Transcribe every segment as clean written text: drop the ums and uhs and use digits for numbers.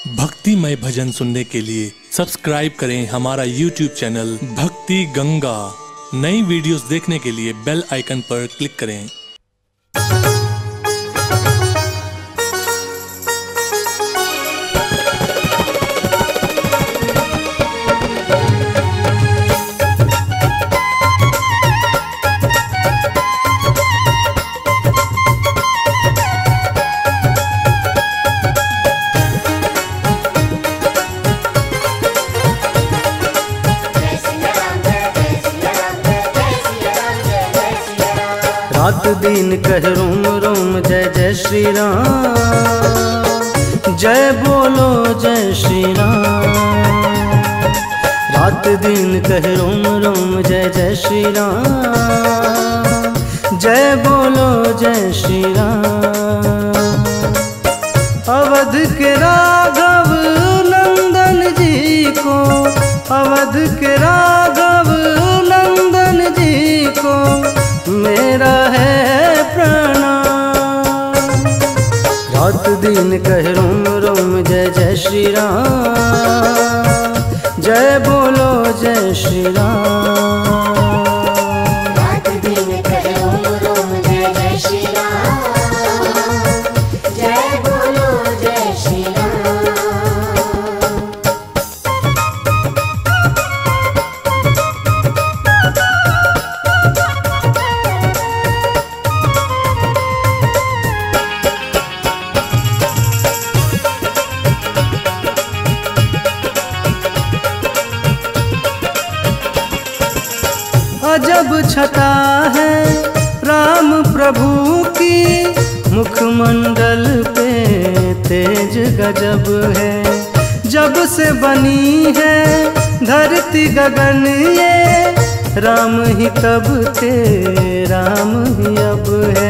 भक्तिमय भजन सुनने के लिए सब्सक्राइब करें हमारा YouTube चैनल भक्ति गंगा। नई वीडियोस देखने के लिए बेल आइकन पर क्लिक करें। रात दिन कह रोम रोम जय जय श्री राम, जय बोलो जय श्री राम। रात दिन कह रोम रोम जय जय श्री राम, जय बोलो जय श्री राम। अवध के राघव नंदन जी को, अवध के राघव नंदन जी को मेरा है प्रणाम। रात दिन कह रोम रोम जय जय श्री राम, जय बोलो जय श्री राम। रात दिन कह रोम रोम जय जय श्री राम, जय बोलो जय श्री राम। अजब छटा है राम प्रभु की, मुखमंडल पे तेज गजब है। जब से बनी है धरती गगन ये, राम ही तब थे राम ही अब है।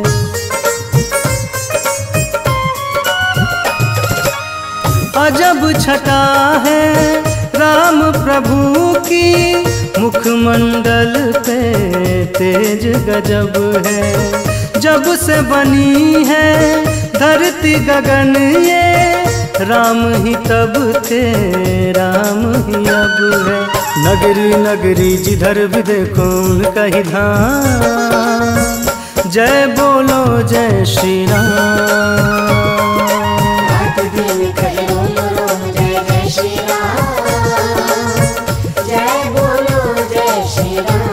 अजब छटा है राम प्रभु की, मुखमंडल पे तेज गजब है। जब से बनी है धरती गगन ये, राम ही तब थे राम ही अब है। नगरी नगरी जिधर भी देखो उनका ही धाम, जय बोलो जय श्री राम। रात दिन कह रोम रोम जय जय श्री राम, जय बोलो जय श्री राम।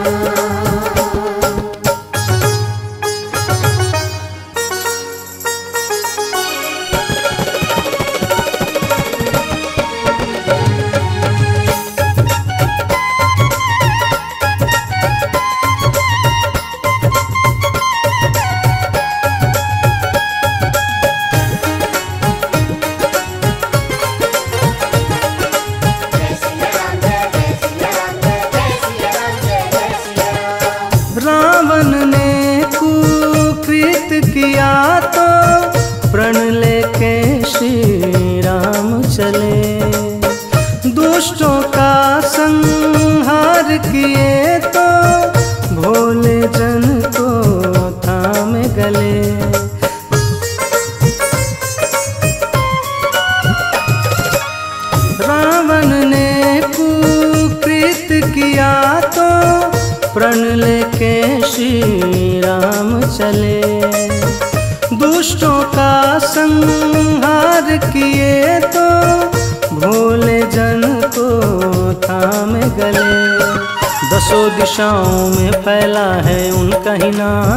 रावण ने कुकृत किया तो प्रण लेके श्री राम चले। दुष्टों का संहार किए तो भोले जन को थामे गले। रावण ने कुकृत किया तो प्रण लेके श्री राम चले। दुष्टों का संहार किए तो भोले जन को थामे गले। दसों दिशाओं में फैला है उनका ही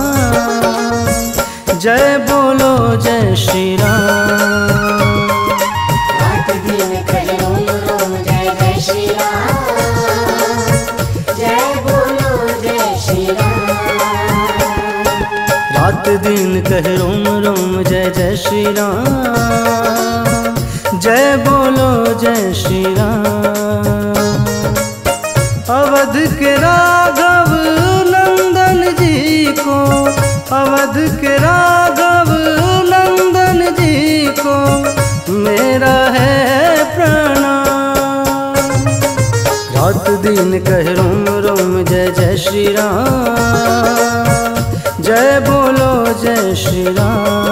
नाम, जय बोलो जय श्री राम। रात दिन कह रोम रोम जय जय श्री राम, जय बोलो जय श्री राम। रात दिन कह रोम रोम जय जय श्री राम, जय बोलो जय श्री राम। अवध के राघव नंदन जी को, अवध के राघव नंदन जी को मेरा है प्रणाम। रात दिन कह रोम रोम जय जय श्री राम, जय बोलो जय श्री राम।